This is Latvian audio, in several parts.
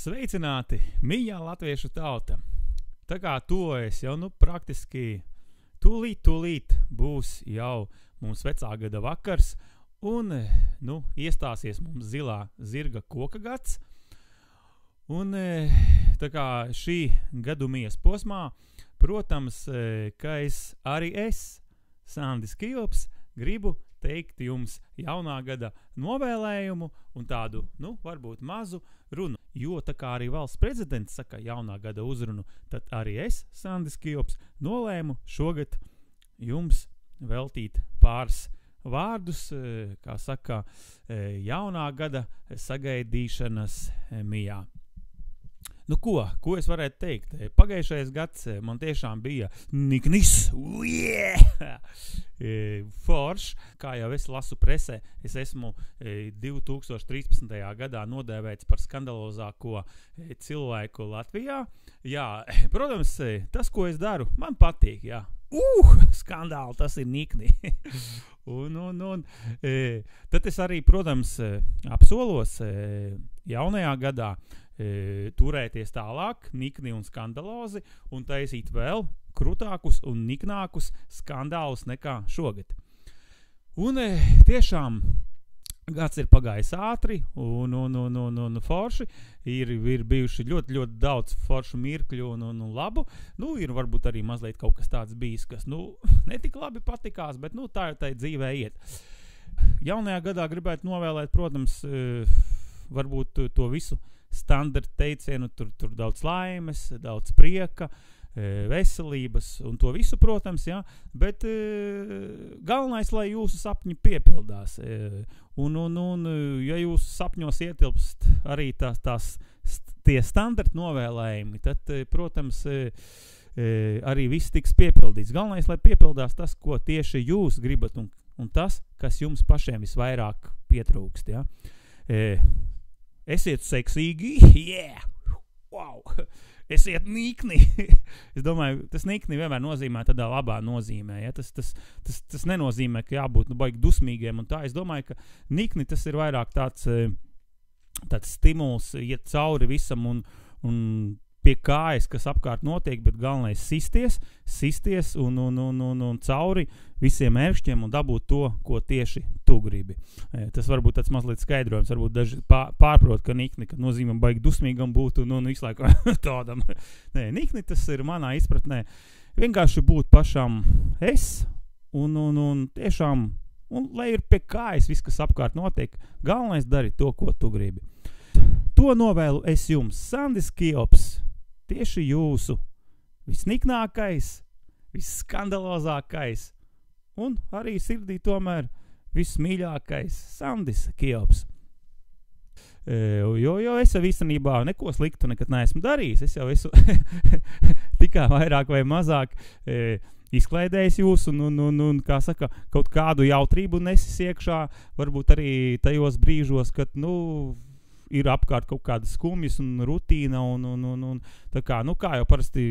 Sveicināti, mīļā latviešu tauta. Tā kā tojas jau praktiski tūlīt būs jau mums vecā gada vakars un iestāsies mums zilā zirga koka gads. Un tā kā šī gadumies posmā, protams, ka arī es, Sandis Kijops, gribu teikt jums jaunā gada novēlējumu un tādu, varbūt mazu runu. Jo tā kā arī valsts prezidents saka jaunā gada uzrunu, tad arī es, Sandis Kijops, nolēmu šogad jums veltīt pāris vārdus, kā saka, jaunā gada sagaidīšanas mijā. Ko es varētu teikt? Pagājušais gads man tiešām bija niknis, foršs, kā jau es lasu presē, es esmu 2013. gadā nodēvēts par skandalozāko cilvēku Latvijā. Jā, protams, tas, ko es daru, man patīk, jā. Skandāli, tas ir nikni. Tad es arī, protams, apsolos jaunajā gadā turēties tālāk, nikni un skandalozi, un taisīt vēl krutākus un niknākus skandālus nekā šogad. Un tiešām gads ir pagājis ātri un forši, ir bijuši ļoti daudz foršu mirkļu un labu. Ir varbūt arī mazliet kaut kas tāds bijis, kas, netik labi patikās, bet, tā jau tai dzīvē iet. Jaunajā gadā gribētu novēlēt, protams, varbūt to visu standarta teicienu, tur daudz laimes, daudz prieka, veselības un to visu, protams, jā, bet galvenais, lai jūsu sapņi piepildās. Un ja jūsu sapņos ietilpst arī tie standarta novēlējumi, tad, protams, arī viss tiks piepildīts. Galvenais, lai piepildās tas, ko tieši jūs gribat un tas, kas jums pašiem visvairāk pietrūkst, jā. Esiet seksīgi, wow, esiet nikni. Es domāju, tas nikni vienmēr nozīmē tādā labā nozīmē, ja? Tas nenozīmē, ka jābūt baigi dusmīgiem un tā. Es domāju, ka nikni tas ir vairāk tāds stimuls iet cauri visam un pie kājas, kas apkārt notiek, bet galvenais sisties un cauri visiem ērkšķiem un dabūt to, ko tieši tu gribi. Tas varbūt tāds mazliet skaidrojums, varbūt daži pārprot, ka nikni, ka nozīmē baigi dusmīgam būt un visu laiku tādam. Nē, nikni tas ir manā izpratnē vienkārši būt pašam es un tiešām, un lai ir pie kājas viss, kas apkārt notiek, galvenais dari to, ko tu gribi. To novēlu es jums, Sandis Kijops, tieši jūsu visniknākais, visskandalozākais un arī sirdī tomēr vismīļākais Sandis Kijops. Jo es jau īstenībā neko sliktu nekad neesmu darījis. Es jau esmu tikai vairāk vai mazāk izklaidējis jūs un kā saka, kaut kādu jautrību nesis iekšā, varbūt arī tajos brīžos, kad, ir apkārt kaut kādas skumjas un rutīna un tā kā, kā jau parasti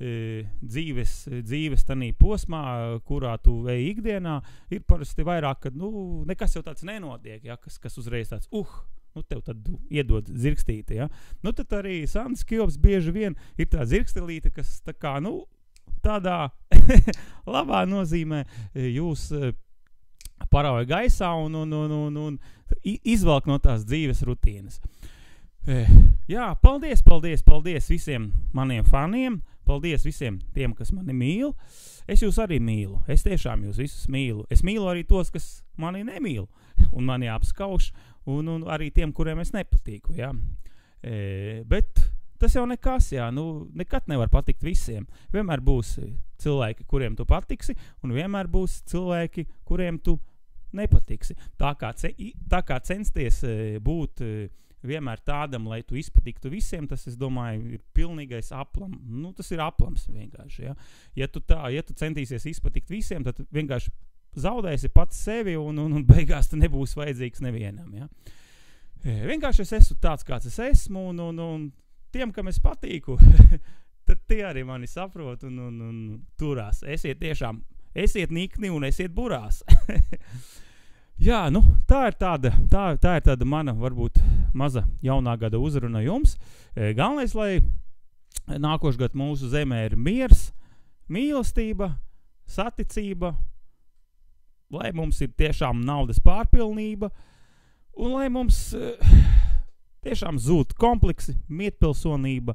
dzīves tanī posmā, kurā tu ej ikdienā, ir parasti vairāk, kad, nekas jau tāds nenotiek, ja, kas uzreiz tāds, tev tad iedod zirgstīti, ja. Tad arī Sandis Kijops bieži vien ir tā zirgstelīte, kas tā kā, tādā labā nozīmē jūs parauja gaisā un izvelk no tās dzīves rutīnas. Jā, paldies visiem maniem faniem, paldies visiem tiem, kas mani mīl. Es jūs arī mīlu, es tiešām jūs visus mīlu. Es mīlu arī tos, kas mani nemīl un mani apskauž un arī tiem, kuriem es nepatīku, jā. Bet tas jau nekas, jā, nekad nevar patikt visiem. Vienmēr būs cilvēki, kuriem tu patiksi, un vienmēr būs cilvēki, kuriem tu nepatiksi. Tā kā censties būt vienmēr tādam, lai tu izpatiktu visiem, tas, es domāju, ir pilnīgais aplam. Tas ir aplams vienkārši, ja. Ja tu centīsies izpatikt visiem, tad vienkārši zaudēsi pats sevi un beigās tu nebūs vajadzīgs nevienam, ja. Vienkārši es esmu tāds, kāds es esmu, un tiem, kam es patīku, tad tie arī mani saprot un turās. Esiet nikni un esiet burās. Jā, nu, tā ir tāda mana, varbūt, maza jaunā gada uzruna jums. Galvenais, lai nākošais gads mūsu zemē ir miers, mīlestība, saticība, lai mums ir tiešām naudas pārpilnība, un lai mums tiešām zūd kompleksi, mietpilsonība,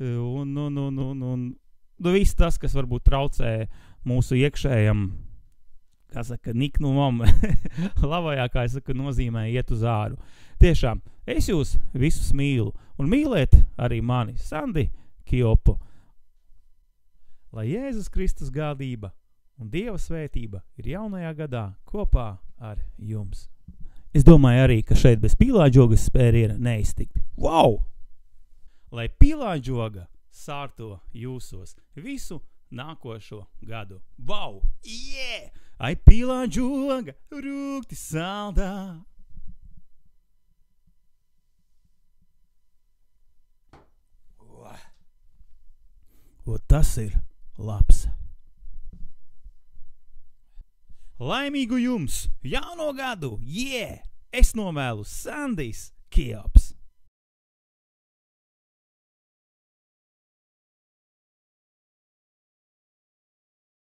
un viss tas, kas varbūt traucē mūsu iekšējam, kā saka, niknumam, labajā, kā es saku, nozīmē iet uz āru. Tiešām, es jūs visus mīlu, un mīlēt arī mani, Sandi Kjopo. Lai Jēzus Kristus gādība un Dieva svētība ir jaunajā gadā kopā ar jums. Es domāju arī, ka šeit bez pīlāģogas spēriena neiztikt. Wow! Lai pīlāģoga sārto jūsos visu nākošo gadu. Wow! Yeah! Ai pīlāģoga rūkti saldā. O, tas ir labs. Laimīgu jums jauno gadu! Yeah! Es novēlu Sandijs Kjops.